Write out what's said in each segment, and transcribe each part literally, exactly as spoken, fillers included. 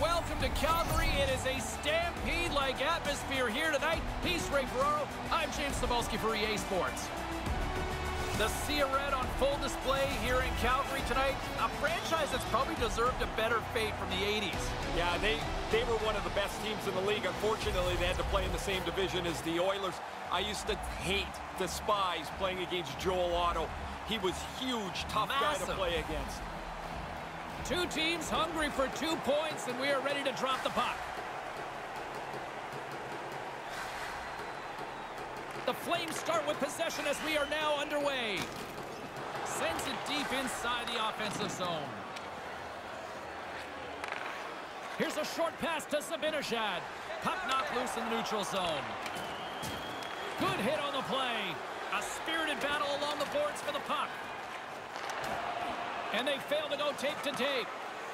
welcome to Calgary. It is a stampede-like atmosphere here tonight. He's Ray Ferraro. I'm James Cebulski for E A Sports. The Sea of Red on full display here in Calgary tonight. A franchise that's probably deserved a better fate from the eighties. Yeah, they, they were one of the best teams in the league. Unfortunately, they had to play in the same division as the Oilers. I used to hate, despise playing against Joel Otto. He was huge, tough Massive. guy to play against. Two teams hungry for two points, and we are ready to drop the puck. The Flames start with possession as we are now underway. Sends it deep inside the offensive zone. Here's a short pass to Zibanejad. Puck knocked loose in the neutral zone. Good hit on the play. A spirited battle along the boards for the puck. And they fail to go tape to tape.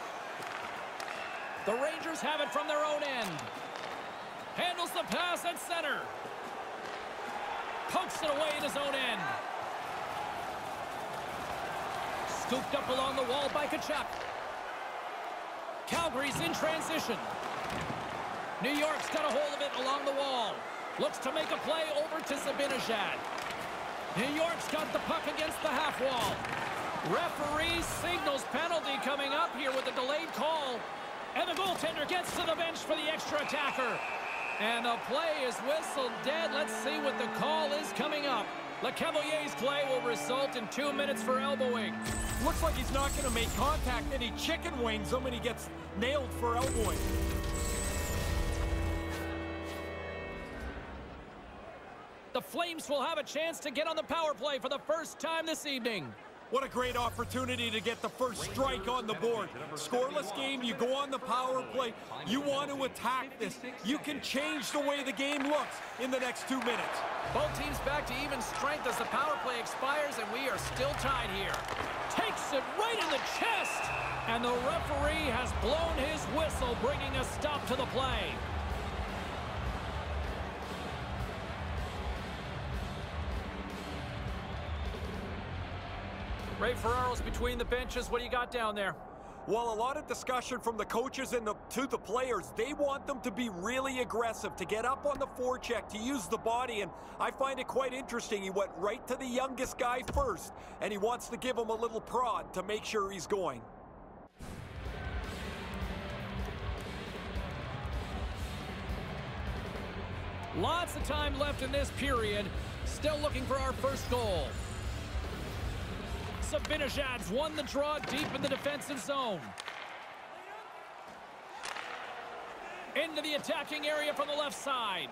The Rangers have it from their own end. Handles the pass at center. Pokes it away in his own end. Scooped up along the wall by Tkachuk. Calgary's in transition. New York's got a hold of it along the wall. Looks to make a play over to Zibanejad. New York's got the puck against the half wall. Referee signals penalty coming up here with a delayed call. And the goaltender gets to the bench for the extra attacker. And the play is whistled dead. Let's see what the call is coming up. Lecavalier's play will result in two minutes for elbowing. Looks like he's not going to make contact, and he chicken wings him, and he gets nailed for elbowing. The Flames will have a chance to get on the power play for the first time this evening. What a great opportunity to get the first strike on the board. Scoreless game, you go on the power play. You want to attack this. You can change the way the game looks in the next two minutes. Both teams back to even strength as the power play expires, and we are still tied here. Takes it right in the chest, and the referee has blown his whistle, bringing a stop to the play. Ray Ferraro's between the benches. What do you got down there? Well, a lot of discussion from the coaches and the, to the players. They want them to be really aggressive, to get up on the forecheck, to use the body, and I find it quite interesting. He went right to the youngest guy first, and he wants to give him a little prod to make sure he's going. Lots of time left in this period. Still looking for our first goal. Zibanejad's won the draw deep in the defensive zone. Into the attacking area from the left side.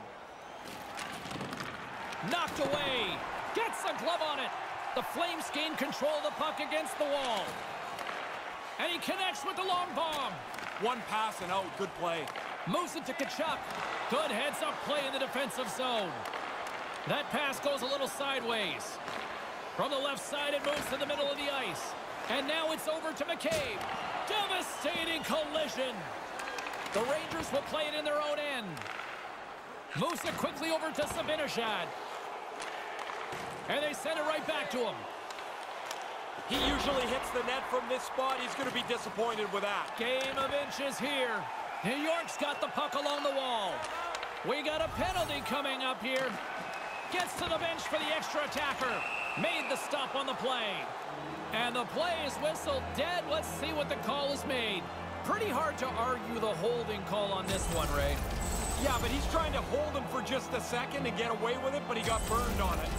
Knocked away. Gets a glove on it. The Flames gain control of the puck against the wall. And he connects with the long bomb. One pass and out. Good play. Moves it to Tkachuk. Good heads-up play in the defensive zone. That pass goes a little sideways. From the left side, it moves to the middle of the ice. And now it's over to McCabe. Devastating collision. The Rangers will play it in their own end. Moves it quickly over to Zibanejad. And they send it right back to him. He usually hits the net from this spot. He's going to be disappointed with that. Game of inches here. New York's got the puck along the wall. We got a penalty coming up here. Gets to the bench for the extra attacker. Made the stop on the play. And the play is whistled dead. Let's see what the call is made. Pretty hard to argue the holding call on this one, Ray. Yeah, but he's trying to hold him for just a second and get away with it, but he got burned on it.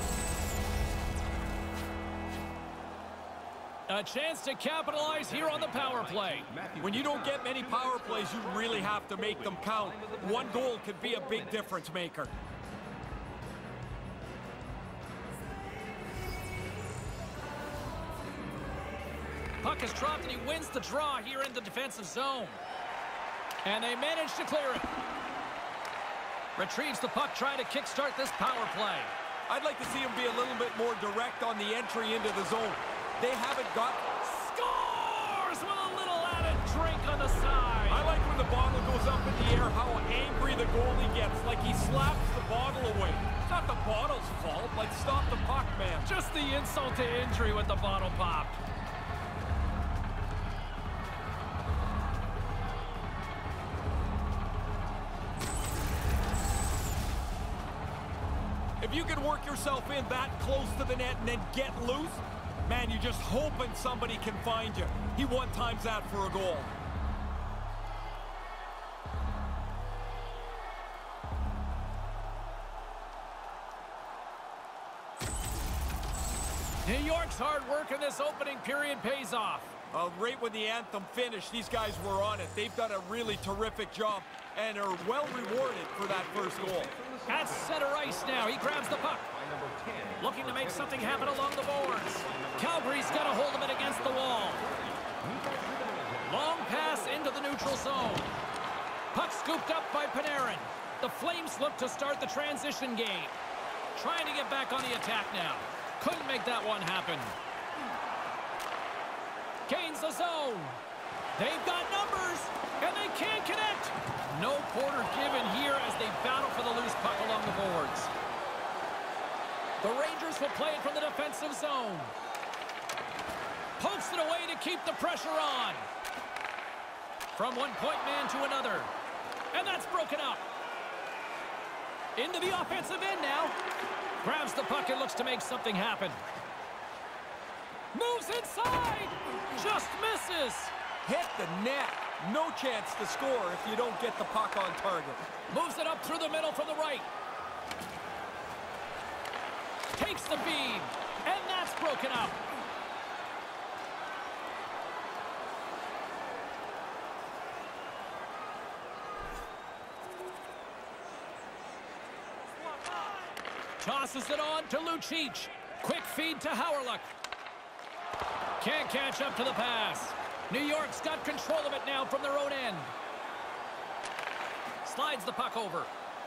A chance to capitalize here on the power play. When you don't get many power plays, you really have to make them count. One goal could be a big difference maker. Puck is dropped and he wins the draw here in the defensive zone. And they manage to clear it. Retrieves the puck, trying to kickstart this power play. I'd like to see him be a little bit more direct on the entry into the zone. They haven't got... Scores with a little added drink on the side. I like when the bottle goes up in the air, how angry the goalie gets, like he slaps the bottle away. It's not the bottle's fault. Like, stop the puck, man. Just the insult to injury with the bottle popped. If you can work yourself in that close to the net and then get loose, man, you're just hoping somebody can find you. He one-times that for a goal. New York's hard work in this opening period pays off. Uh, right when the anthem finished, these guys were on it. They've done a really terrific job and are well rewarded for that first goal. At center ice now, he grabs the puck. Looking to make something happen along the boards. Calgary's got a hold of it against the wall. Long pass into the neutral zone. Puck scooped up by Panarin. The Flames look to start the transition game. Trying to get back on the attack now. Couldn't make that one happen. Gains the zone. They've got numbers, and they can't connect. No quarter given here as they battle for the loose puck along the boards. The Rangers will play it from the defensive zone. Pokes it away to keep the pressure on. From one point man to another. And that's broken up. Into the offensive end now. Grabs the puck and looks to make something happen. Moves inside. Just misses. Hit the net. No chance to score if you don't get the puck on target. Moves it up through the middle from the right. Takes the feed. And that's broken up. Tosses it on to Lucic. Quick feed to Hawryluk. Can't catch up to the pass. New York's got control of it now from their own end. Slides the puck over.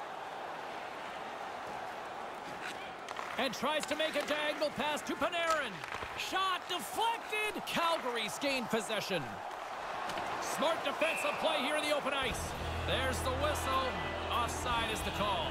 And tries to make a diagonal pass to Panarin. Shot deflected. Calgary's gained possession. Smart defensive play here in the open ice. There's the whistle. Offside is the call.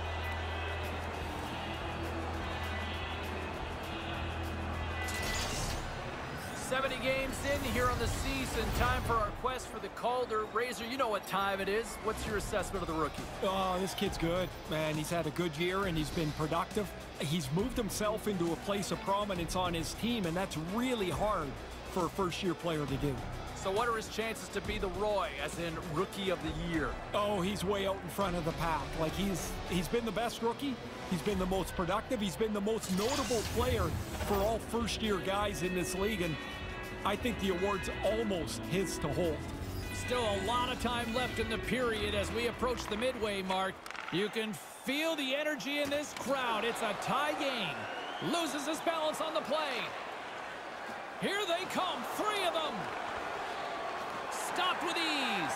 seventy games in here on the season. Time for our quest for the Calder. Razor, you know what time it is. What's your assessment of the rookie? Oh, this kid's good, man. He's had a good year, and he's been productive. He's moved himself into a place of prominence on his team, and that's really hard for a first-year player to do. So what are his chances to be the Roy, as in Rookie of the Year? Oh, he's way out in front of the pack. Like, he's he's been the best rookie. He's been the most productive. He's been the most notable player for all first-year guys in this league, and I think the award's almost his to hold. Still a lot of time left in the period as we approach the midway mark. You can feel the energy in this crowd. It's a tie game. Loses his balance on the play. Here they come, three of them. Stopped with ease.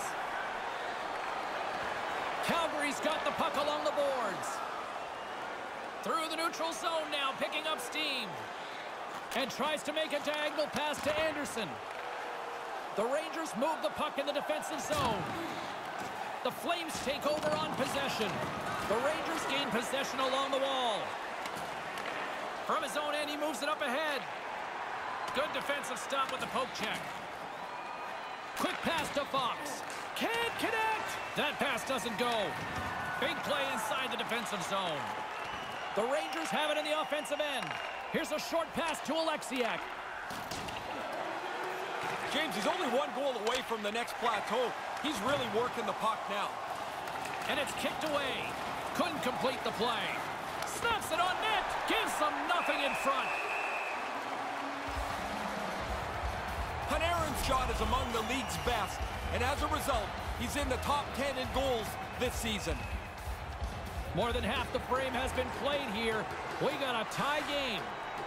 Calgary's got the puck along the boards. Through the neutral zone now, picking up steam. And tries to make a diagonal pass to Anderson. The Rangers move the puck in the defensive zone. The Flames take over on possession. The Rangers gain possession along the wall. From his own end, he moves it up ahead. Good defensive stop with the poke check. Quick pass to Fox. Can't connect. That pass doesn't go. Big play inside the defensive zone. The Rangers have it in the offensive end. Here's a short pass to Oleksiak. James, he's only one goal away from the next plateau. He's really working the puck now. And it's kicked away. Couldn't complete the play. Snaps it on net. Gives them nothing in front. Panarin's shot is among the league's best, and as a result, he's in the top ten in goals this season. More than half the frame has been played here. We got a tie game.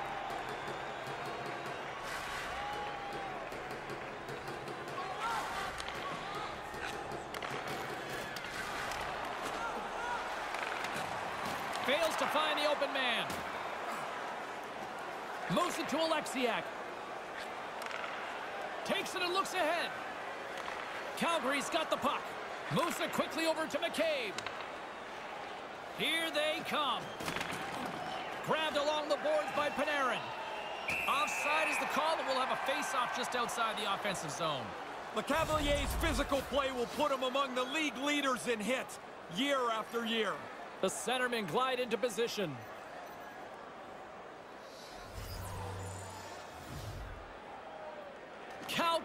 Fails to find the open man. Moves it to Oleksiak. Takes it and looks ahead. Calgary's got the puck. Moves it quickly over to McCabe. Here they come. Grabbed along the boards by Panarin. Offside is the call, and we'll have a face-off just outside the offensive zone. Lecavalier's physical play will put him among the league leaders in hits year after year. The centermen glide into position.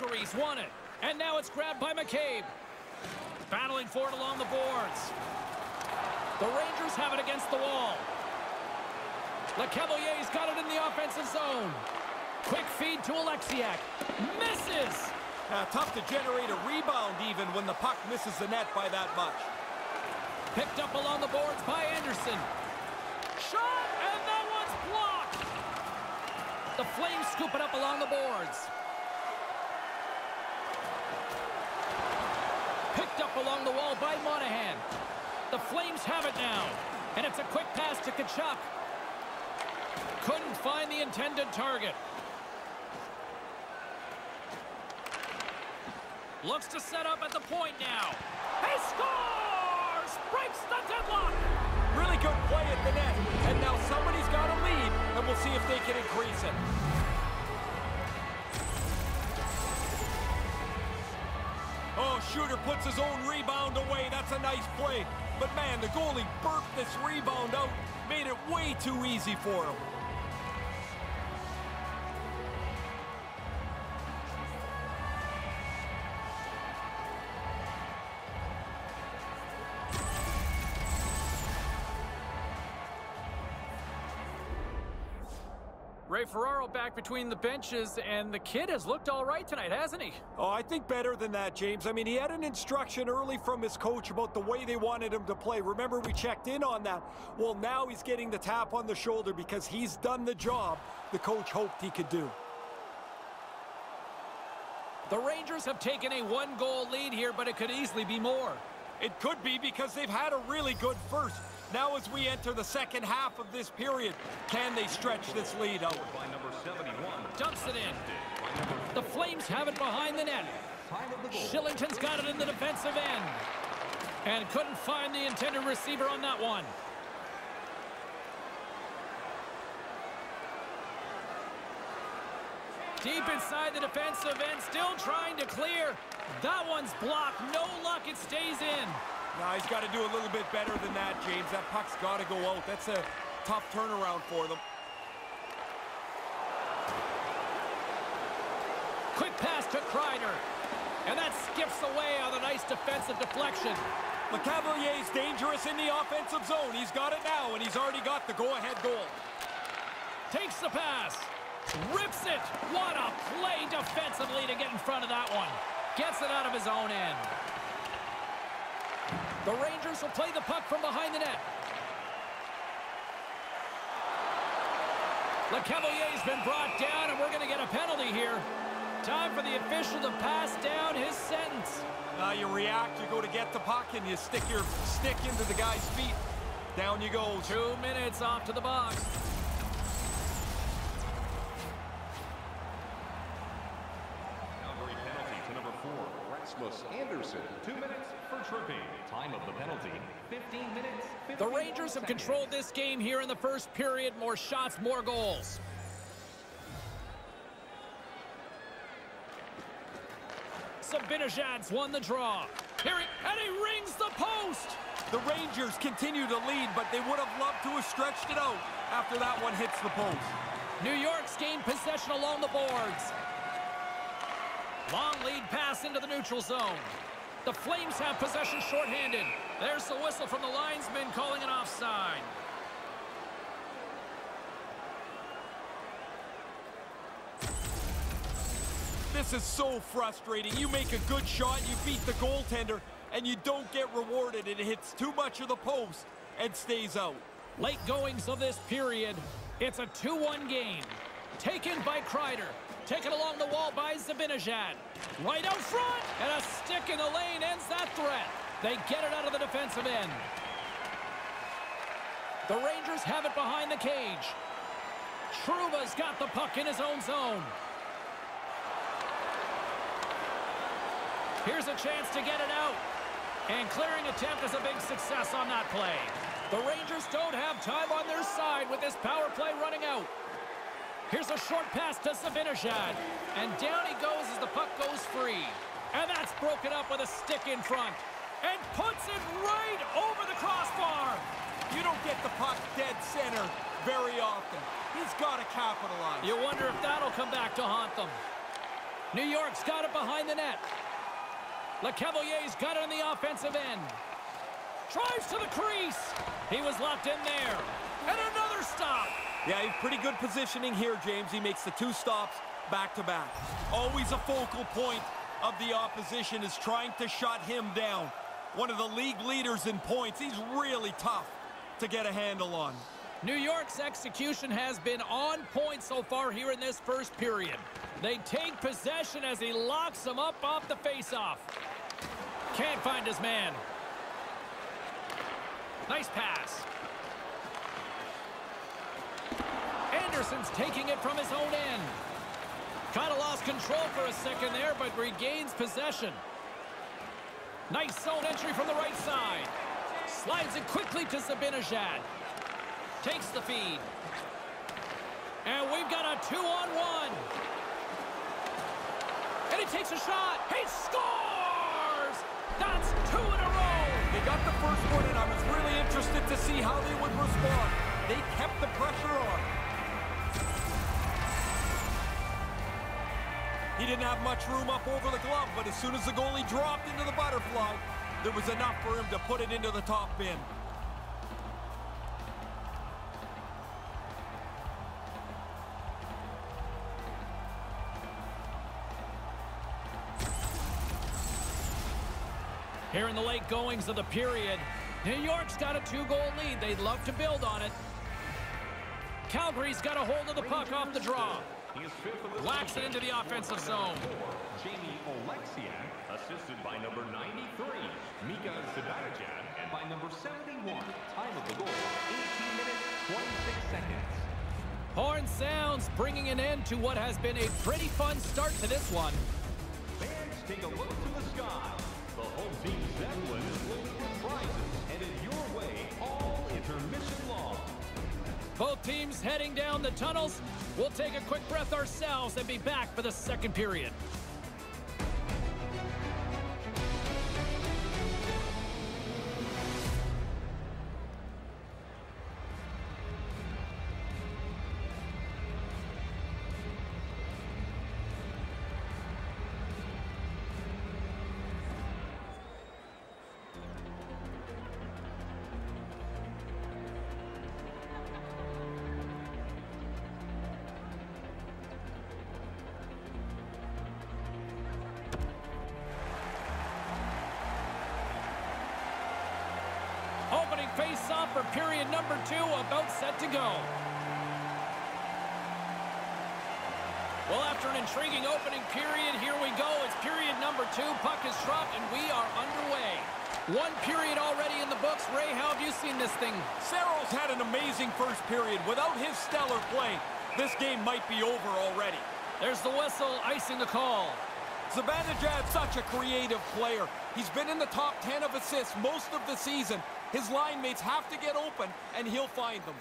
Calgary's won it. And now it's grabbed by McCabe. Battling for it along the boards. The Rangers have it against the wall. Lecavalier's got it in the offensive zone. Quick feed to Alexiak. Misses! Uh, tough to generate a rebound even when the puck misses the net by that much. Picked up along the boards by Anderson. Shot, and that one's blocked. The Flames scoop it up along the boards. Picked up along the wall by Monahan. The Flames have it now. And it's a quick pass to Tkachuk. Couldn't find the intended target. Looks to set up at the point now. He scores! Breaks the deadlock! Really good play at the net. And now somebody's got a lead, and we'll see if they can increase it. Oh, Shooter puts his own rebound away. That's a nice play. But man, the goalie burped this rebound out. Made it way too easy for him. Ray Ferraro back between the benches, and the kid has looked all right tonight, hasn't he? Oh, I think better than that, James. I mean, he had an instruction early from his coach about the way they wanted him to play. Remember, we checked in on that. Well, now he's getting the tap on the shoulder because he's done the job the coach hoped he could do. The Rangers have taken a one-goal lead here, but it could easily be more. It could be because they've had a really good first. Now as we enter the second half of this period, can they stretch this lead out? Dumps it in. The Flames have it behind the net. Shillington's got it in the defensive end. And couldn't find the intended receiver on that one. Deep inside the defensive end, still trying to clear. That one's blocked. No luck, it stays in. Now he's got to do a little bit better than that, James. That puck's got to go out. That's a tough turnaround for them. Quick pass to Kreider. And that skips away on a nice defensive deflection. Lecavalier's dangerous in the offensive zone. He's got it now, and he's already got the go-ahead goal. Takes the pass. Rips it. What a play defensively to get in front of that one. Gets it out of his own end. The Rangers will play the puck from behind the net. Lecavalier's been brought down, and we're going to get a penalty here. Time for the official to pass down his sentence. Now you react, you go to get the puck, and you stick your stick into the guy's feet. Down you go. Two minutes off to the box. Calgary penalty to number four, Rasmus Anderson. Two minutes for tripping. Time of the penalty, fifteen minutes. The Rangers have controlled this game here in the first period. More shots, more goals. Zibanejad's won the draw. Here he, and he rings the post. The Rangers continue to lead, but they would have loved to have stretched it out after that one hits the post. New York's gained possession along the boards. Long lead pass into the neutral zone. The Flames have possession shorthanded. There's the whistle from the linesman calling an offside. This is so frustrating. You make a good shot, you beat the goaltender, and you don't get rewarded. It hits too much of the post and stays out. Late goings of this period. It's a two one game. Taken by Kreider. Taken along the wall by Zibanejad. Right out front, and a stick in the lane ends that threat. They get it out of the defensive end. The Rangers have it behind the cage. Trouba's got the puck in his own zone. Here's a chance to get it out. And clearing attempt is a big success on that play. The Rangers don't have time on their side with this power play running out. Here's a short pass to Zibanejad. And down he goes as the puck goes free. And that's broken up with a stick in front. And puts it right over the crossbar. You don't get the puck dead center very often. He's got to capitalize. You wonder if that'll come back to haunt them. New York's got it behind the net. LeCavalier's got it on the offensive end. Drives to the crease. He was locked in there. And another stop. Yeah, he's pretty good positioning here, James. He makes the two stops back-to-back. Always a focal point of the opposition is trying to shut him down. One of the league leaders in points. He's really tough to get a handle on. New York's execution has been on point so far here in this first period. They take possession as he locks them up off the faceoff. Can't find his man. Nice pass. Anderson's taking it from his own end. Kind of lost control for a second there, but regains possession. Nice zone entry from the right side. Slides it quickly to Zibanejad. Takes the feed. And we've got a two-on-one. And he takes a shot. He scores! That's two in a row. They got the first one, and I was really interested to see how they would respond. They kept the pressure on. He didn't have much room up over the glove, but as soon as the goalie dropped into the butterfly, there was enough for him to put it into the top bin. Here in the late goings of the period, New York's got a two-goal lead. They'd love to build on it. Calgary's got a hold of the puck off the draw. Whacks it into the offensive zone. Jamie Oleksiak, assisted by number ninety-three, Mika Zibanejad, and by number seventy-one. Time of the goal, eighteen minutes, twenty-six seconds. Horn sounds, bringing an end to what has been a pretty fun start to this one. Fans, take a look to the sky. The home team Zeppelin is looking for prizes, headed your way all intermission long. Both teams heading down the tunnels. We'll take a quick breath ourselves and be back for the second period. Opening face-off for period number two, about set to go. Well, after an intriguing opening period, here we go. It's period number two. Puck is dropped, and we are underway. One period already in the books. Ray, how have you seen this thing? Saros had an amazing first period. Without his stellar play, this game might be over already. There's the whistle, icing the call. Zibanejad's such a creative player. He's been in the top ten of assists most of the season. His line mates have to get open, and he'll find them.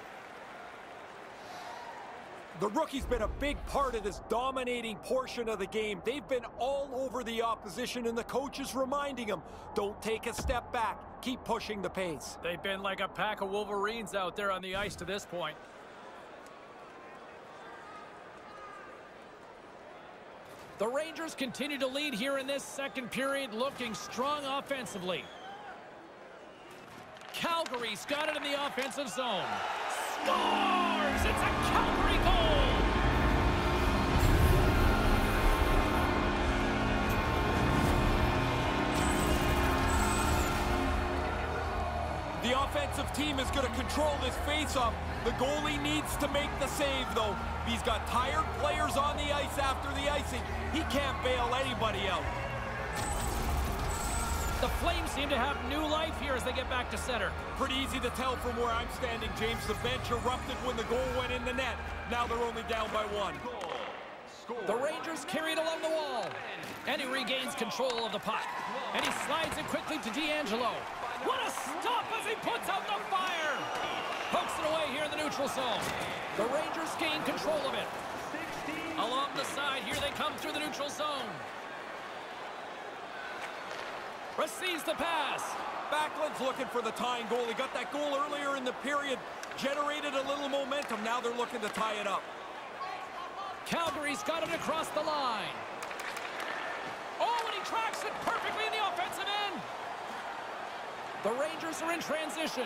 The rookie's been a big part of this dominating portion of the game. They've been all over the opposition, and the coach is reminding them, don't take a step back. Keep pushing the pace. They've been like a pack of Wolverines out there on the ice to this point. The Rangers continue to lead here in this second period, looking strong offensively. Calgary's got it in the offensive zone. Scores! It's a Calgary goal! The offensive team is going to control this face-off. The goalie needs to make the save, though. He's got tired players on the ice after the icing. He can't bail anybody out. The Flames seem to have new life here as they get back to center. Pretty easy to tell from where I'm standing, James. The bench erupted when the goal went in the net. Now they're only down by one. The Rangers carry it along the wall. And he regains control of the puck. And he slides it quickly to D'Angelo. What a stop as he puts out the fire! Pokes it away here in the neutral zone. The Rangers gain control of it. Along the side, here they come through the neutral zone. Receives the pass. Backlund's looking for the tying goal. He got that goal earlier in the period. Generated a little momentum. Now they're looking to tie it up. Calgary's got it across the line. tracks it perfectly in the offensive end. The Rangers are in transition.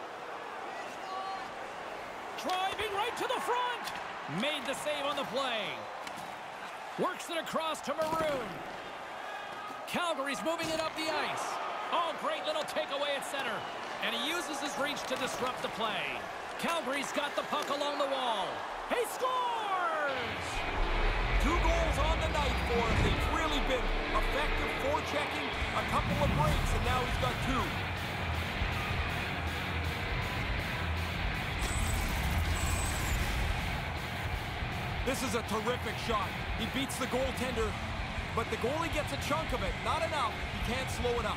Driving right to the front. Made the save on the play. Works it across to Maroon. Calgary's moving it up the ice. Oh, great little takeaway at center. And he uses his reach to disrupt the play. Calgary's got the puck along the wall. He scores! Two goals on the night for him. They've really been effective forechecking, a couple of breaks, and now he's got two. This is a terrific shot. He beats the goaltender, but the goalie gets a chunk of it. Not enough. He can't slow it up.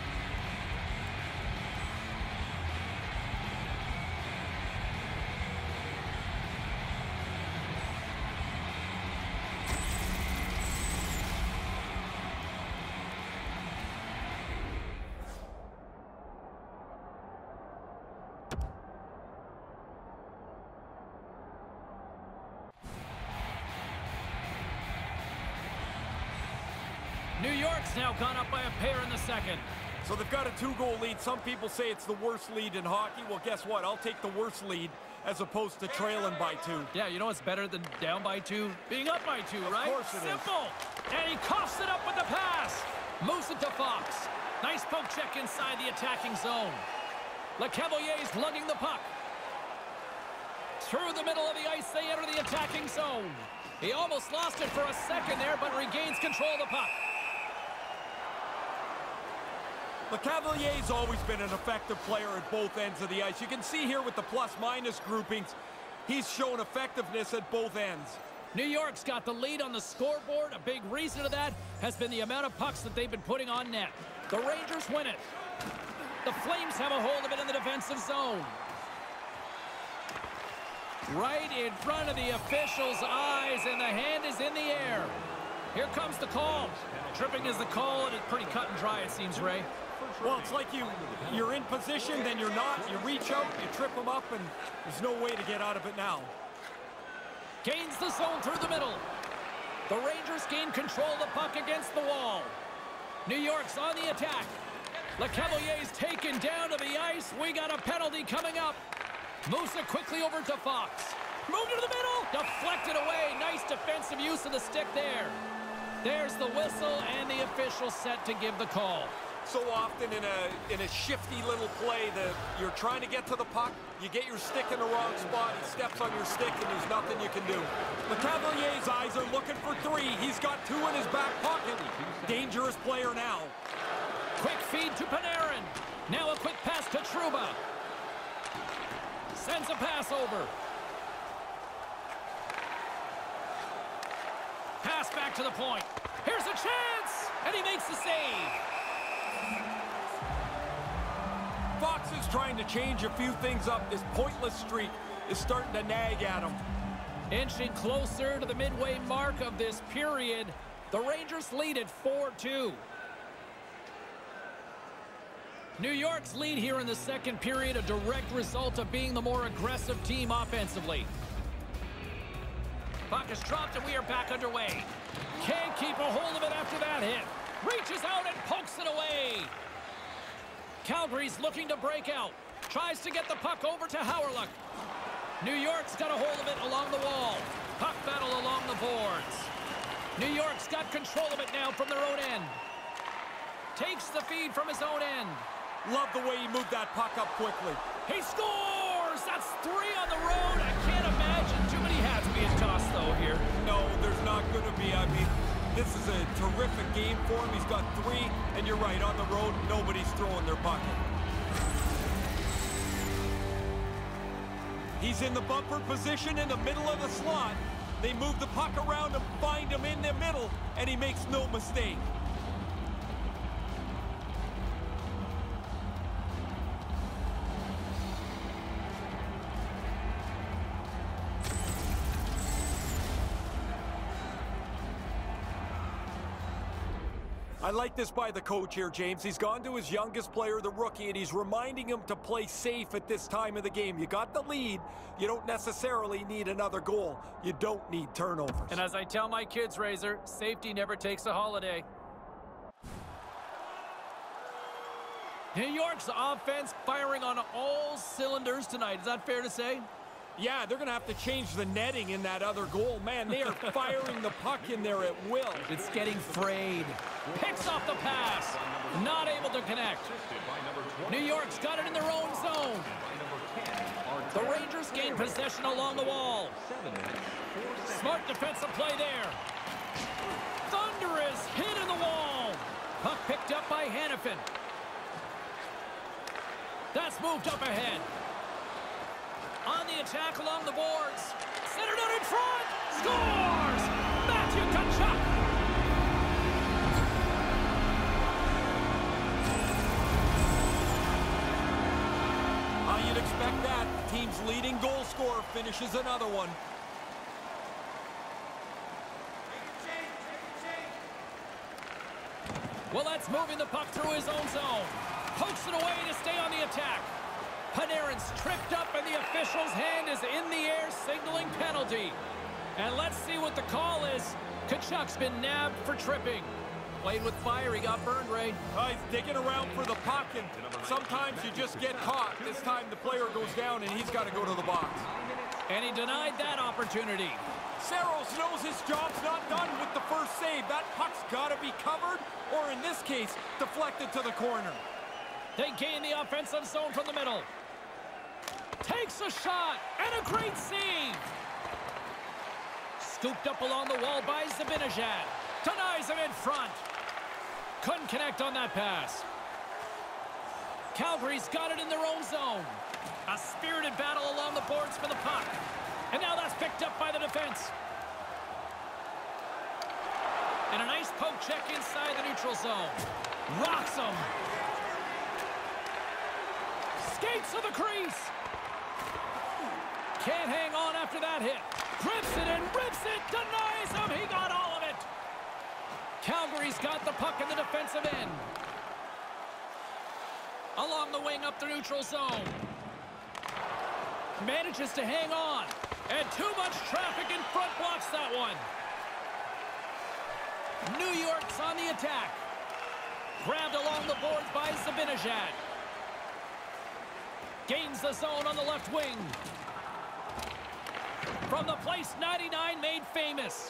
New York's now gone up by a pair in the second. So they've got a two-goal lead. Some people say it's the worst lead in hockey. Well, guess what? I'll take the worst lead as opposed to trailing by two. Yeah, you know what's better than down by two? Being up by two, right? Of course it is. Simple. And he coughs it up with the pass. Moves it to Fox. Nice poke check inside the attacking zone. Lecavalier's lugging the puck. Through the middle of the ice, they enter the attacking zone. He almost lost it for a second there, but regains control of the puck. Lecavalier's always been an effective player at both ends of the ice. You can see here with the plus-minus groupings, he's shown effectiveness at both ends. New York's got the lead on the scoreboard. A big reason of that has been the amount of pucks that they've been putting on net. The Rangers win it. The Flames have a hold of it in the defensive zone. Right in front of the official's eyes, and the hand is in the air. Here comes the call. Tripping is the call, and it's pretty cut and dry, it seems, Ray. Well, it's like you, you're in position, then you're not. You reach out, you trip them up, and there's no way to get out of it now. Gains the zone through the middle. The Rangers gain control of the puck against the wall. New York's on the attack. Lecavalier's taken down to the ice. We got a penalty coming up. Moves it quickly over to Fox. Moved into the middle. Deflected away. Nice defensive use of the stick there. There's the whistle, and the official set to give the call. So often in a in a shifty little play that you're trying to get to the puck, you get your stick in the wrong spot, he steps on your stick, and there's nothing you can do. Lecavalier's eyes are looking for three. He's got two in his back pocket. Dangerous player now. Quick feed to Panarin. Now a quick pass to Trouba. Sends a pass over. Pass back to the point. Here's a chance, and he makes the save. Fox is trying to change a few things up. This pointless streak is starting to nag at him. Inching closer to the midway mark of this period, the Rangers lead at four two. New York's lead here in the second period, a direct result of being the more aggressive team offensively. Puck is dropped, and we are back underway. Can't keep a hold of it after that hit. Reaches out and pokes it away. Calgary's looking to break out. Tries to get the puck over to Howrluck. New York's got a hold of it along the wall. Puck battle along the boards. New York's got control of it now from their own end. Takes the feed from his own end. Love the way he moved that puck up quickly. He scores! That's three on the road. I can't imagine too many hats being tossed, though, here. No, there's not going to be. I mean, this is a terrific game for him. He's got three, and you're right, on the road, nobody's throwing their bucket. He's in the bumper position in the middle of the slot. They move the puck around and find him in the middle, and he makes no mistake. I like this by the coach here, James. He's gone to his youngest player, the rookie, and he's reminding him to play safe at this time of the game. You got the lead. You don't necessarily need another goal. You don't need turnovers. And as I tell my kids, Razor, safety never takes a holiday. New York's offense firing on all cylinders tonight. Is that fair to say? Yeah, they're going to have to change the netting in that other goal. Man, they are firing the puck in there at will. It's getting frayed. Picks off the pass. Not able to connect. New York's got it in their own zone. The Rangers gain possession along the wall. Smart defensive play there. Thunderous hit in the wall. Puck picked up by Hanifin. That's moved up ahead. On the attack along the boards. Centered out in front. Scores! Matthew Tkachuk. Uh, you'd expect that. The team's leading goal scorer finishes another one. Well, that's moving the puck through his own zone. Pokes it away to stay on the attack. Panarin's tripped up, and the official's hand is in the air, signaling penalty. And let's see what the call is. Tkachuk's been nabbed for tripping. Played with fire. He got burned, Ray. Uh, he's digging around for the puck, and sometimes you just get caught. This time the player goes down, and he's got to go to the box. And he denied that opportunity. Saros knows his job's not done with the first save. That puck's got to be covered, or in this case, deflected to the corner. They gain the offensive zone from the middle. Takes a shot, and a great save. Scooped up along the wall by Zibanejad. Denies him in front. Couldn't connect on that pass. Calgary's got it in their own zone. A spirited battle along the boards for the puck. And now that's picked up by the defense. And a nice poke check inside the neutral zone. Rocks him. Skates to the crease. Can't hang on after that hit. Grips it and rips it. Denies him. He got all of it. Calgary's got the puck in the defensive end. Along the wing up the neutral zone. Manages to hang on. And too much traffic in front blocks that one. New York's on the attack. Grabbed along the boards by Zibanejad. Gains the zone on the left wing. From the place ninety-nine made famous.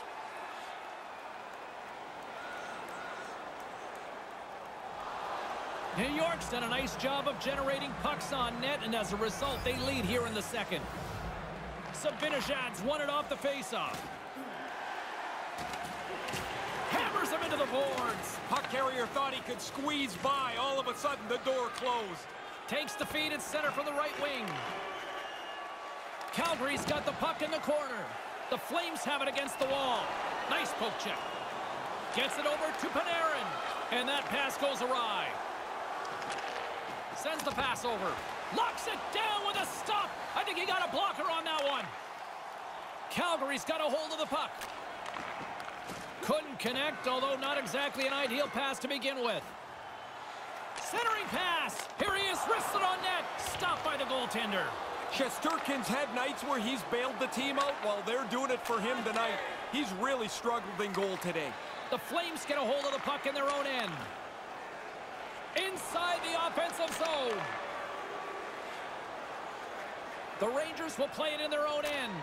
New York's done a nice job of generating pucks on net, and as a result, they lead here in the second. Zibanejad's won it off the faceoff. Hammers him into the boards. Puck carrier thought he could squeeze by. All of a sudden, the door closed. Takes the feed at center from the right wing. Calgary's got the puck in the corner. The Flames have it against the wall. Nice poke check. Gets it over to Panarin. And that pass goes awry. Sends the pass over. Locks it down with a stop. I think he got a blocker on that one. Calgary's got a hold of the puck. Couldn't connect, although not exactly an ideal pass to begin with. Centering pass. Here he is, wristed on net. Stopped by the goaltender. Shesterkin's had nights where he's bailed the team out. While they're doing it for him tonight, he's really struggled in goal today. The Flames get a hold of the puck in their own end. Inside the offensive zone. The Rangers will play it in their own end.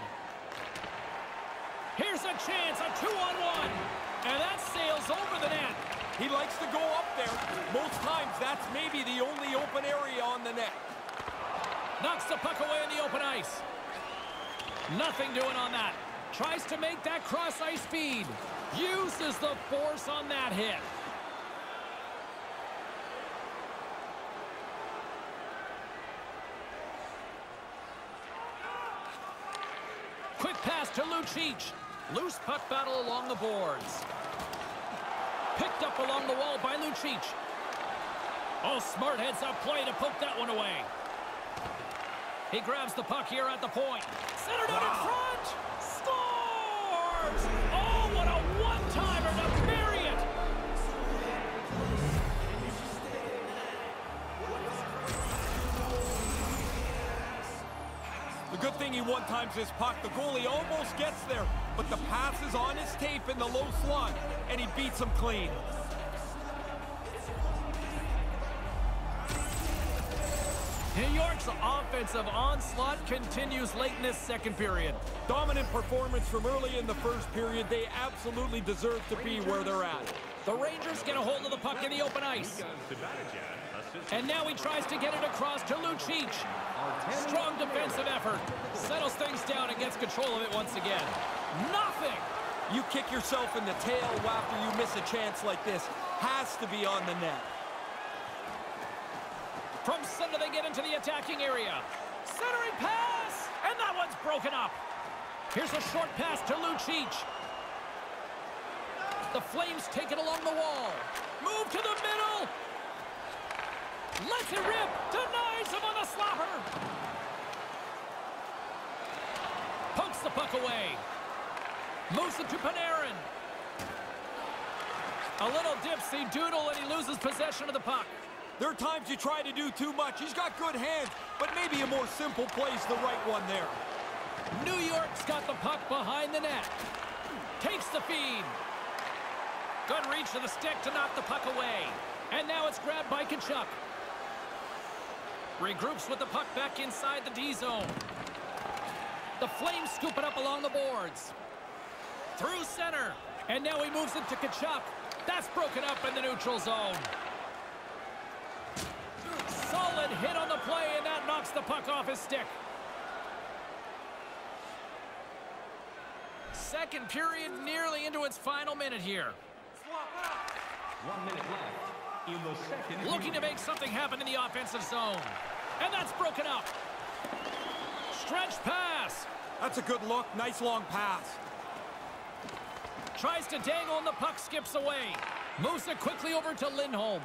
Here's a chance, a two-on-one. And that sails over the net. He likes to go up there. Most times, that's maybe the only open area on the net. Knocks the puck away in the open ice. Nothing doing on that. Tries to make that cross-ice feed. Uses the force on that hit. Quick pass to Lucic. Loose puck battle along the boards. Picked up along the wall by Lucic. Oh, smart heads-up play to poke that one away. He grabs the puck here at the point. Centered out in front. Scores! Oh, what a one-timer to bury it. The good thing he one-times his puck. The goalie almost gets there, but the pass is on his tape in the low slot, and he beats him clean. New York's offensive onslaught continues late in this second period. Dominant performance from early in the first period. They absolutely deserve to be where they're at. The Rangers get a hold of the puck in the open ice. And now he tries to get it across to Lucic. Strong defensive effort. Settles things down and gets control of it once again. Nothing! You kick yourself in the tail after you miss a chance like this. Has to be on the net. From center they get into the attacking area. Centering pass! And that one's broken up. Here's a short pass to Lucic. The Flames take it along the wall. Move to the middle. Lets it rip. Denies him on the slapper. Pokes the puck away. Moves it to Panarin. A little dipsy doodle and he loses possession of the puck. There are times you try to do too much. He's got good hands, but maybe a more simple play's the right one there. New York's got the puck behind the net. Takes the feed. Good reach to the stick to knock the puck away. And now it's grabbed by Tkachuk. Regroups with the puck back inside the D zone. The Flames scoop it up along the boards. Through center. And now he moves it to Tkachuk. That's broken up in the neutral zone. Solid hit on the play, and that knocks the puck off his stick. Second period nearly into its final minute here. One minute left in the second. Looking to make something happen in the offensive zone. And that's broken up. Stretch pass. That's a good look. Nice long pass. Tries to dangle and the puck skips away. Moves it quickly over to Lindholm.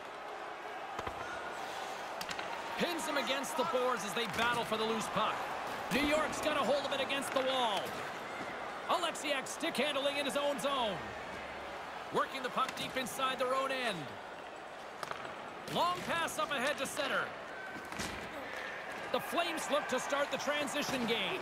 Pins him against the boards as they battle for the loose puck. New York's got a hold of it against the wall. Oleksiak stick handling in his own zone. Working the puck deep inside their own end. Long pass up ahead to center. The Flames look to start the transition game.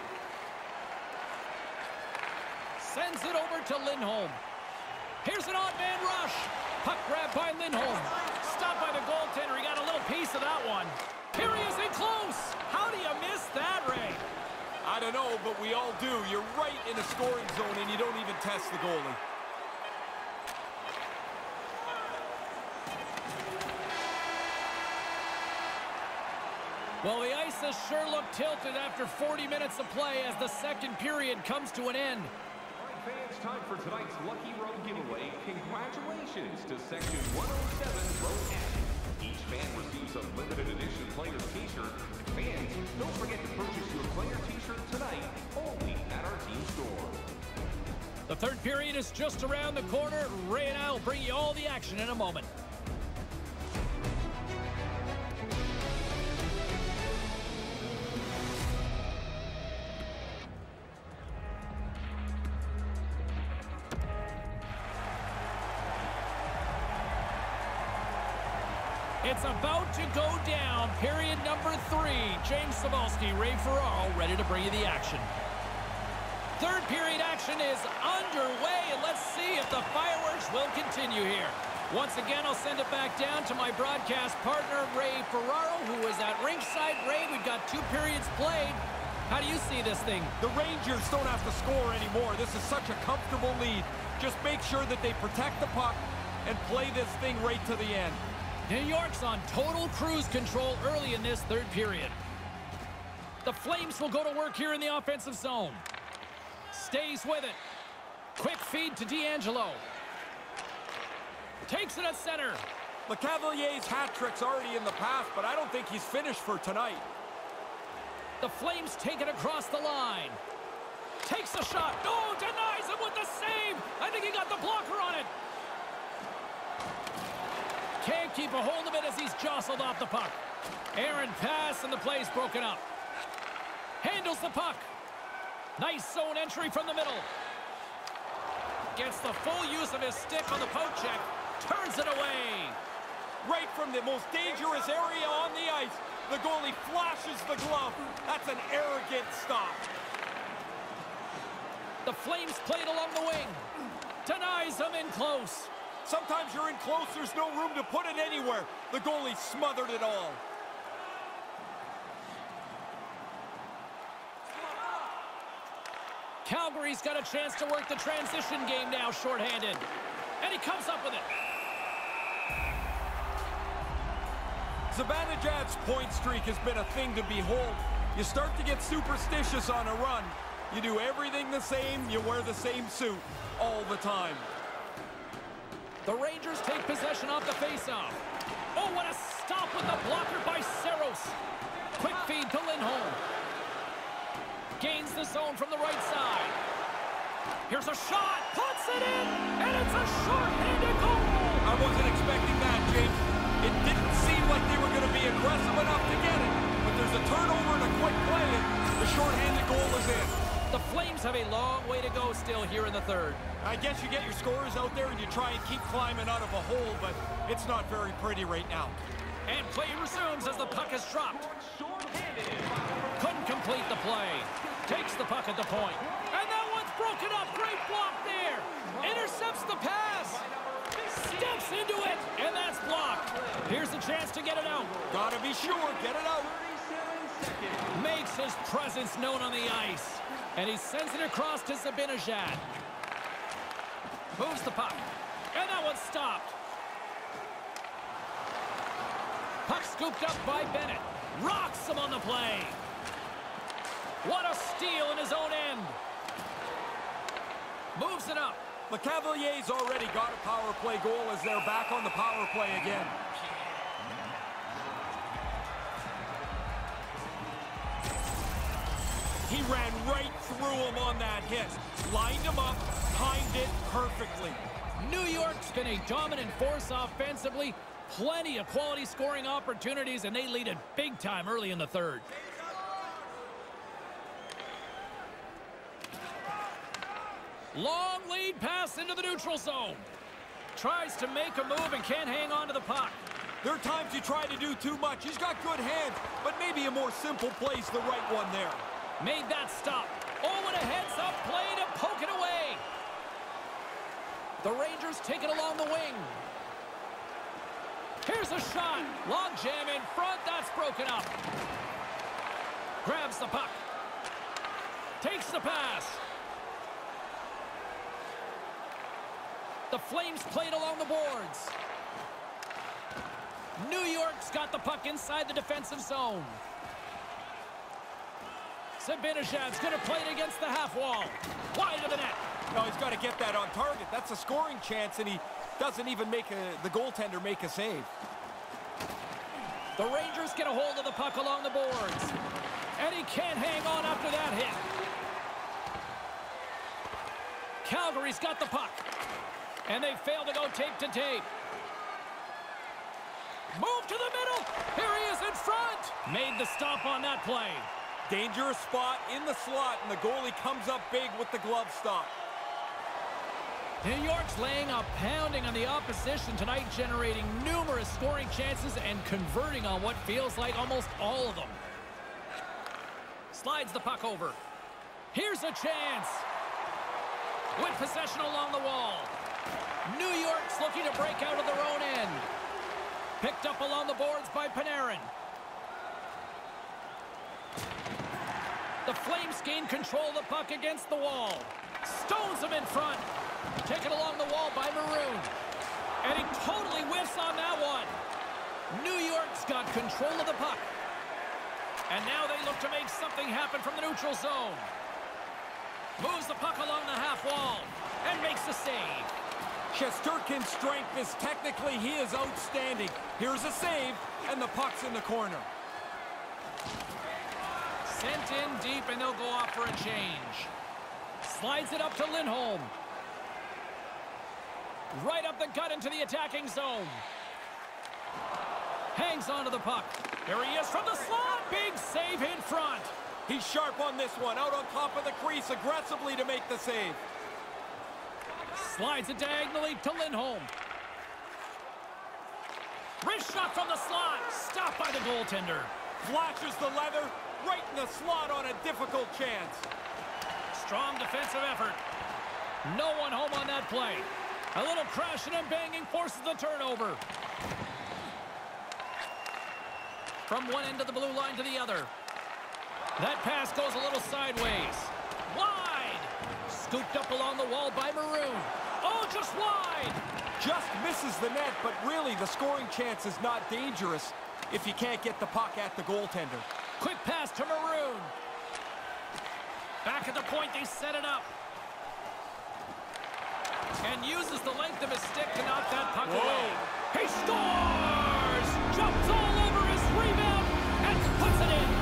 Sends it over to Lindholm. Here's an odd man rush. Puck grabbed by Lindholm. Stopped by the goaltender. He got a little piece of that one. Here he is in close. How do you miss that, Ray? I don't know, but we all do. You're right in a scoring zone, and you don't even test the goalie. Well, the ice has sure looked tilted after forty minutes of play as the second period comes to an end. All right, fans, time for tonight's Lucky Road giveaway. Congratulations to Section one oh seven, Row F. Each fan receives a limited edition player t-shirt. Fans, don't forget to purchase your player t-shirt tonight, only at our team store. The third period is just around the corner. Ray and I will bring you all the action in a moment. It's about to go down. Period number three. James Cybulski, Ray Ferraro, ready to bring you the action. Third period action is underway, and let's see if the fireworks will continue here. Once again, I'll send it back down to my broadcast partner, Ray Ferraro, who is at ringside. Ray, we've got two periods played. How do you see this thing? The Rangers don't have to score anymore. This is such a comfortable lead. Just make sure that they protect the puck and play this thing right to the end. New York's on total cruise control early in this third period. The Flames will go to work here in the offensive zone. Stays with it. Quick feed to D'Angelo. Takes it at center. LeCavalier's hat trick's already in the past, but I don't think he's finished for tonight. The Flames take it across the line. Takes a shot. Oh, denies him with the save. I think he got the blocker on it. Can't keep a hold of it as he's jostled off the puck. Aaron pass and the play's broken up. Handles the puck. Nice zone entry from the middle. Gets the full use of his stick on the poke check. Turns it away. Right from the most dangerous area on the ice, the goalie flashes the glove. That's an arrogant stop. The Flames played along the wing. Denies him in close. Sometimes you're in close, there's no room to put it anywhere. The goalie smothered it all. Calgary's got a chance to work the transition game now, shorthanded. And he comes up with it. Zibanejad's point streak has been a thing to behold. You start to get superstitious on a run. You do everything the same, you wear the same suit all the time. The Rangers take possession off the faceoff. Oh, what a stop with the blocker by Saros. Quick feed to Lindholm. Gains the zone from the right side. Here's a shot, puts it in, and it's a short-handed goal. I wasn't expecting that, James. It didn't seem like they were going to be aggressive enough to get it, but there's a turnover and a quick play, and the short-handed goal is in. The Flames have a long way to go still here in the third. I guess you get your scorers out there and you try and keep climbing out of a hole, but it's not very pretty right now. And play resumes as the puck is dropped. Couldn't complete the play. Takes the puck at the point. And that one's broken up. Great block there. Intercepts the pass. Steps into it. And that's blocked. Here's the chance to get it out. Gotta be sure. Get it out. Makes his presence known on the ice. And he sends it across to Zibanejad. Moves the puck. And that one's stopped. Puck scooped up by Bennett. Rocks him on the play. What a steal in his own end. Moves it up. The Cavaliers already got a power play goal as they're back on the power play again. He ran right through him on that hit. Lined him up, timed it perfectly. New York's been a dominant force offensively. Plenty of quality scoring opportunities, and they lead it big time early in the third. Long lead pass into the neutral zone. Tries to make a move and can't hang on to the puck. There are times you try to do too much. He's got good hands, but maybe a more simple play's the right one there. Made that stop. Oh, and a heads-up play to poke it away. The Rangers take it along the wing. Here's a shot. Long jam in front. That's broken up. Grabs the puck. Takes the pass. The Flames played along the boards. New York's got the puck inside the defensive zone. Zibanejad's going to play it against the half wall. Wide of the net. No, he's got to get that on target. That's a scoring chance, and he doesn't even make a, the goaltender make a save. The Rangers get a hold of the puck along the boards. And he can't hang on after that hit. Calgary's got the puck. And they fail to go tape to tape. Move to the middle. Here he is in front. Made the stop on that play. Dangerous spot in the slot, and the goalie comes up big with the glove stop. New York's laying a pounding on the opposition tonight, generating numerous scoring chances and converting on what feels like almost all of them. Slides the puck over. Here's a chance. With possession along the wall. New York's looking to break out of their own end. Picked up along the boards by Panarin. The Flames gain control of the puck against the wall. Stones him in front. Taken along the wall by Maroon. And he totally whiffs on that one. New York's got control of the puck. And now they look to make something happen from the neutral zone. Moves the puck along the half wall. And makes the save. Shesterkin's strength is technically, he is outstanding. Here's a save, and the puck's in the corner. Sent in deep, and they'll go off for a change. Slides it up to Lindholm. Right up the gut into the attacking zone. Hangs onto the puck. Here he is from the slot. Big save in front. He's sharp on this one. Out on top of the crease aggressively to make the save. Slides it diagonally to Lindholm. Wrist shot from the slot. Stopped by the goaltender. Flashes the leather right in the slot on a difficult chance. Strong defensive effort. No one home on that play. A little crashing and banging forces the turnover. From one end of the blue line to the other. That pass goes a little sideways. Wide. Scooped up along the wall by Maroon. Oh, just wide! Just misses the net, but really the scoring chance is not dangerous if you can't get the puck at the goaltender. Quick pass to Maroon. Back at the point, they set it up. And uses the length of his stick to knock that puck Whoa. away. He scores! Jumps all over his rebound and puts it in.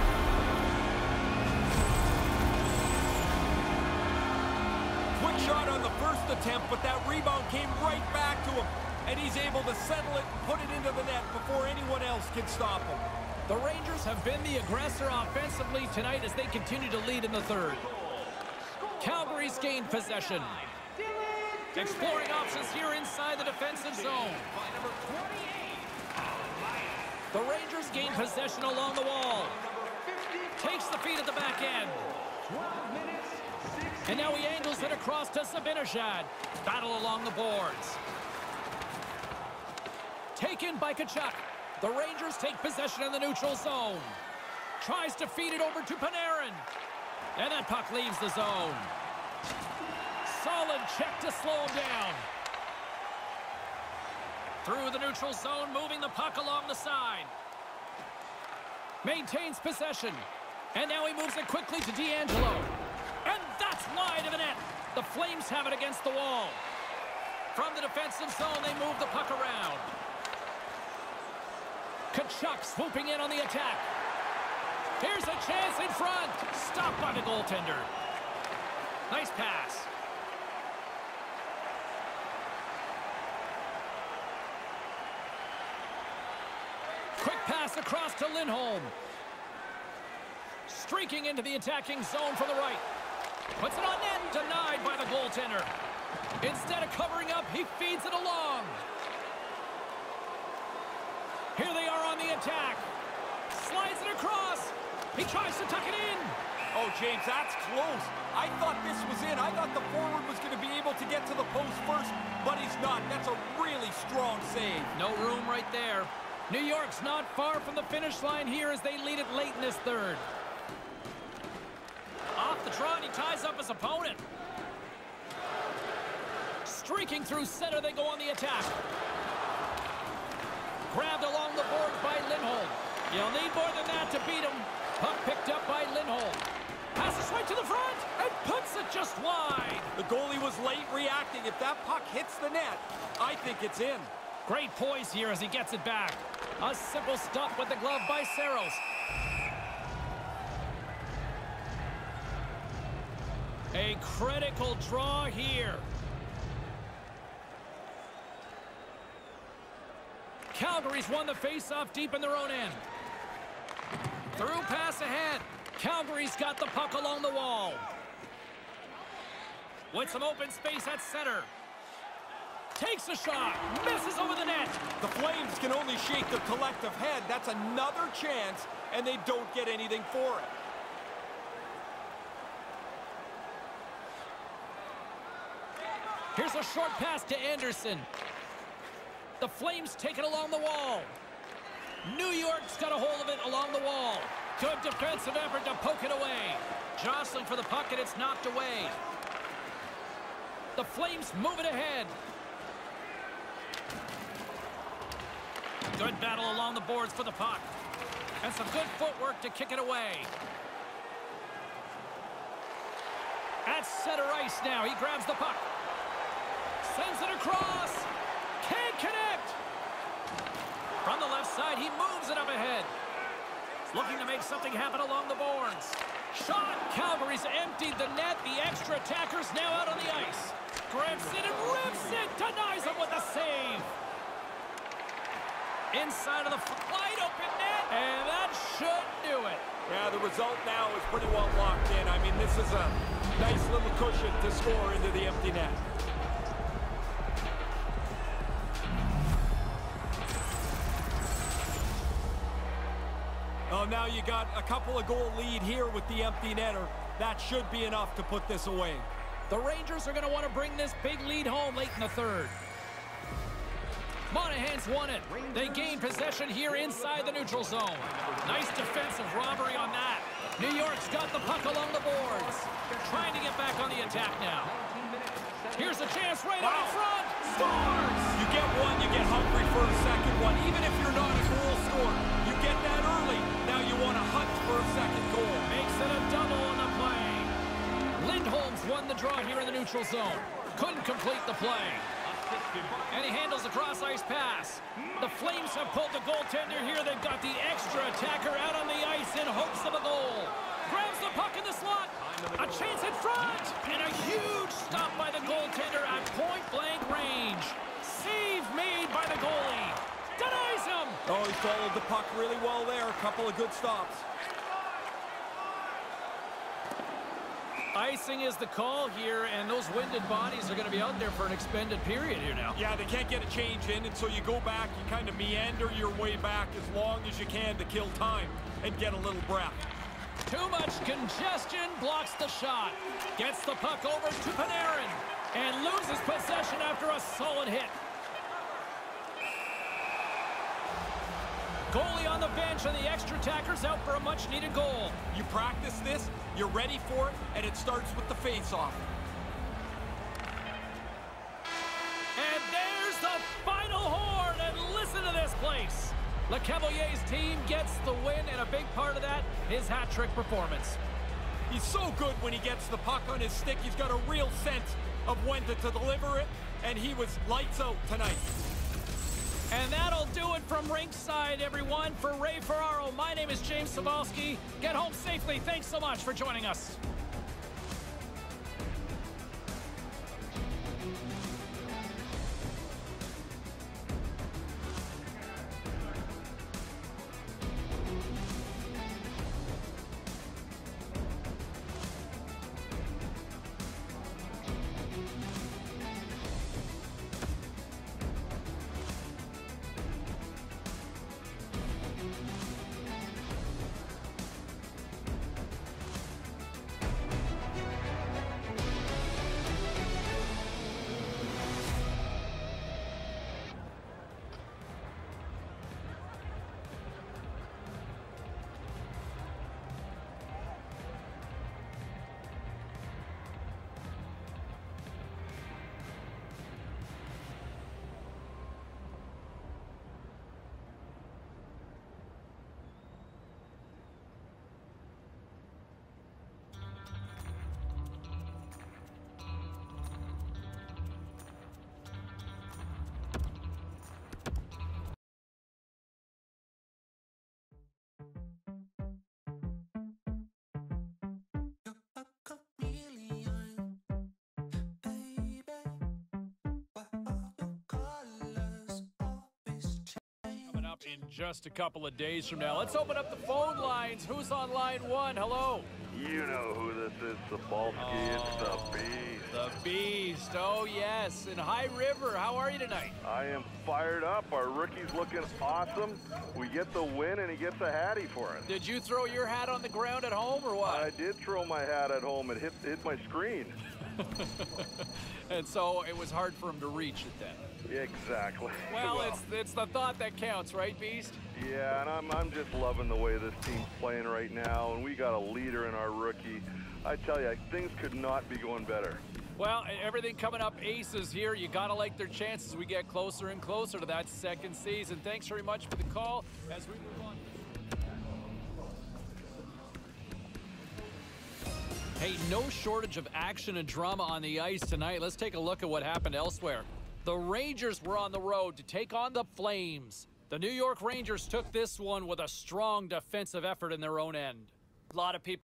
Quick shot on the first attempt, but that rebound came right back to him. And he's able to settle it and put it into the net before anyone else can stop him. The Rangers have been the aggressor offensively tonight as they continue to lead in the third. Calgary's gained possession. Exploring options here inside the defensive zone. The Rangers gain possession along the wall. Takes the feed at the back end. And now he angles it across to Zibanejad. Battle along the boards. Taken by Tkachuk. The Rangers take possession in the neutral zone. Tries to feed it over to Panarin. And that puck leaves the zone. Solid check to slow him down. Through the neutral zone, moving the puck along the side. Maintains possession. And now he moves it quickly to DeAngelo. And that's wide of the net. The Flames have it against the wall. From the defensive zone, they move the puck around. Tkachuk swooping in on the attack. Here's a chance in front. Stopped by the goaltender. Nice pass. Quick pass across to Lindholm. Streaking into the attacking zone from the right. Puts it on net. Denied by the goaltender. Instead of covering up, he feeds it along. Here they are on the attack. Slides it across. He tries to tuck it in. Oh, James, that's close. I thought this was in. I thought the forward was going to be able to get to the post first, but he's not. That's a really strong save. No room right there. New York's not far from the finish line here as they lead it late in this third. Off the trot, he ties up his opponent. Streaking through center, they go on the attack. Grabbed along the boards by Lindholm. You'll need more than that to beat him. Puck picked up by Lindholm. Passes right to the front and puts it just wide. The goalie was late reacting. If that puck hits the net, I think it's in. Great poise here as he gets it back. A simple stop with the glove by Saros. A critical draw here. Calgary's won the face-off deep in their own end. Through pass ahead. Calgary's got the puck along the wall. With some open space at center. Takes a shot. Misses over the net. The Flames can only shake their collective head. That's another chance, and they don't get anything for it. Here's a short pass to Anderson. The Flames take it along the wall. New York's got a hold of it along the wall. Good defensive effort to poke it away. Jostling for the puck, and it's knocked away. The Flames move it ahead. Good battle along the boards for the puck. And some good footwork to kick it away. At center ice now, he grabs the puck. Sends it across. Can't connect. From the left side, he moves it up ahead. Looking to make something happen along the boards. Shot. Calgary's emptied the net. The extra attackers now out on the ice. Grabs it and rips it. Denies him with a save. Inside of the wide open net. And that should do it. Yeah, the result now is pretty well locked in. I mean, this is a nice little cushion to score into the empty net. Oh, now you got a couple of goal lead here with the empty netter. That should be enough to put this away. The Rangers are going to want to bring this big lead home late in the third. Monahan's won it. They gain possession here inside the neutral zone. Nice defensive robbery on that. New York's got the puck along the boards. Trying to get back on the the attack now. Here's a chance right out front. Scores! You get one, you get hungry for a second one. Even if you're not a goal scorer, you get that early. Now you want to hunt for a second goal. Makes it a double on the play. Lindholm's won the draw here in the neutral zone. Couldn't complete the play. And he handles the cross-ice pass. The Flames have pulled the goaltender here. They've got the extra attacker out on the ice in hopes of a goal. Grabs the puck in the slot. A chance in front. And a huge stop by the goaltender at point-blank range. Save made by the goalie. Denies him. Oh, he followed the puck really well there. A couple of good stops. Icing is the call here, and those winded bodies are going to be out there for an expended period here now. Yeah, they can't get a change in, and so you go back, you kind of meander your way back as long as you can to kill time and get a little breath. Too much congestion blocks the shot. Gets the puck over to Panarin and loses possession after a solid hit. Goalie on the bench, and the extra attacker's out for a much-needed goal. You practice this, you're ready for it, and it starts with the face-off. And there's the final horn, and listen to this place. Lecavalier's team gets the win, and a big part of that, his hat-trick performance. He's so good when he gets the puck on his stick. He's got a real sense of when to, to deliver it, and he was lights out tonight. And that'll do it from Rinkside, everyone. For Ray Ferraro, my name is James Cybulski. Get home safely. Thanks so much for joining us. In just a couple of days from now. Let's open up the phone lines. Who's on line one? Hello. You know who this is, Cybulski. Oh, it's the Beast. The Beast. Oh, yes. In High River, how are you tonight? I am fired up. Our rookie's looking awesome. We get the win, and he gets a hattie for it. Did you throw your hat on the ground at home, or what? I did throw my hat at home. It hit, hit my screen. And so it was hard for him to reach it then. Exactly. Well, well, it's it's the thought that counts, right, Beast? Yeah, and I'm, I'm just loving the way this team's playing right now, and we got a leader in our rookie. I tell you, things could not be going better. Well, everything coming up aces here. You got to like their chances. We get closer and closer to that second season. Thanks very much for the call as we move on. Hey, no shortage of action and drama on the ice tonight. Let's take a look at what happened elsewhere. The Rangers were on the road to take on the Flames. The New York Rangers took this one with a strong defensive effort in their own end. A lot of people